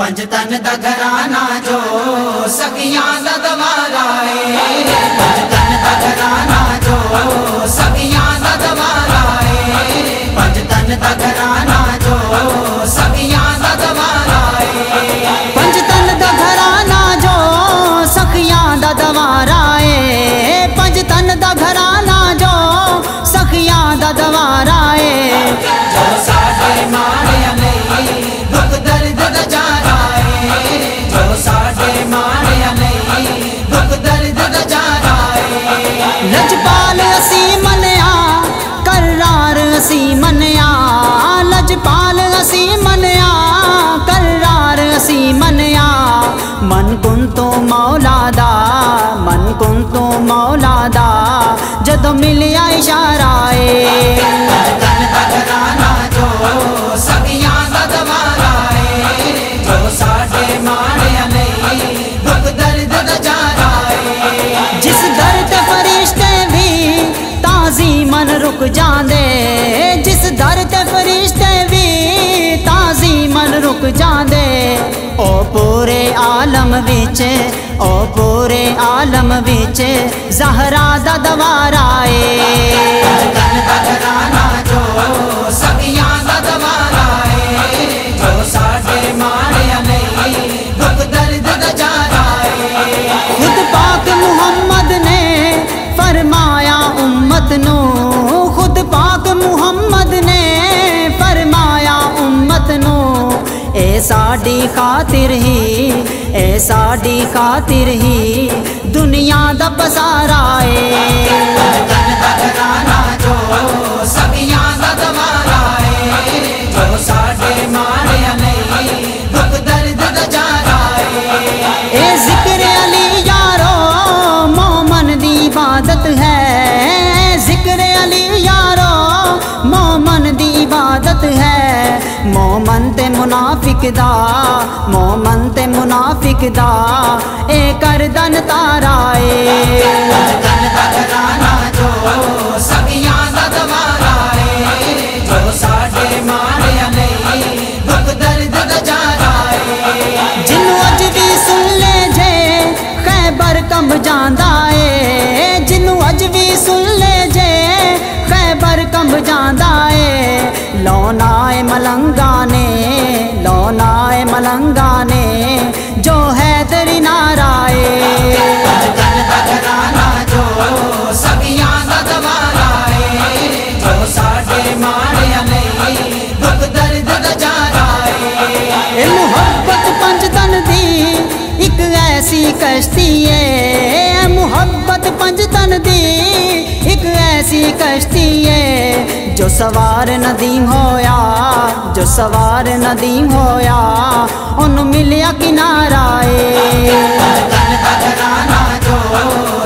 पंजतन दा घराना जो सखियां दा दवारा है। पंजतन दा घराना जो सखियां दा दवारा है। पंजतन दा घराना जो सखियां दा दवारा है। पंजतन दा घराना जो सखियां दा दवारा है। पंजतन दा घराना जो सखियां दा दवारा है। जो साडे माड़ियां नहीं दुख दर्द दा जारा है। जो साडे माड़ियां नहीं दुख दर्द दा जारा है। लजपाल असी मनिया करार असी मनिया। लजपाल असी मनिया करार असी मनिया। मन कुन तो मौला दा मन कुन तो मौला दा जदों मिलिया इशारा है। पंजतन दा घराना जो सखियां दा दवारा है। जो साडे माड़ियां नहीं दुख दर्द दा जारा है। जिस दर ते फरिश्ते भी ताज़ीमन रुक जांदे। जिस दर ते फरिश्ते भी ताज़ीमन रुक जांदे। ओ पूरे आलम विच ओ पूरे आलम विच ज़हरा दा दवारा है। पंजतन दा घराना जो सखियां दा दवारा है। जो साडे माड़ियां नहीं दुख दर्द दा जारा है। खुद पाक मुहम्मद ने फरमाया उम्मत नू। खुद पाक मुहम्मद ने फरमाया उम्मत नू। ए साडी खातिर ही ए साडी खातिर ही दुनिया दा पसारा है। पंजतन दा घराना जो सखियां दा दवारा है। जो साडे माड़ियां नहीं दुख दर्द दा जारा है। ए जिक्र अली यारो मोमन दी इबादत है। जिक्र अली यारो मोमन दी इबादत है। मोमन ते मुनाफिक दा मोमन ते मुनाफिक दा ए करदन तारा है। पंजतन दा घराना जो सखियां दा दवारा है। जो साडे माड़ियां नहीं दुख दर्द दा जारा है। जिन्नू अज भी सुन ले जे खैबर कंब जांदा है। जिन्नू अज भी सुन ले जे खैबर कंब जांदा है। लौनाए मलंगा ने लौनाए मलंगा ने जो है तेरी नाराए। पंजतन दा घराना जो सखियां दा दवारा है। जो साडे माड़ियां नहीं दुख दर्द दा जारा है। ए मुहब्बत पंजतन दी एक ऐसी कश्ती है। ए मुहब्बत पंजतन दी एक ऐसी कश्ती है। जो सवार नदीम होया जो सवार नदीम होया उन्होंने मिलिया किनारा है। पंजतन दा घराना जो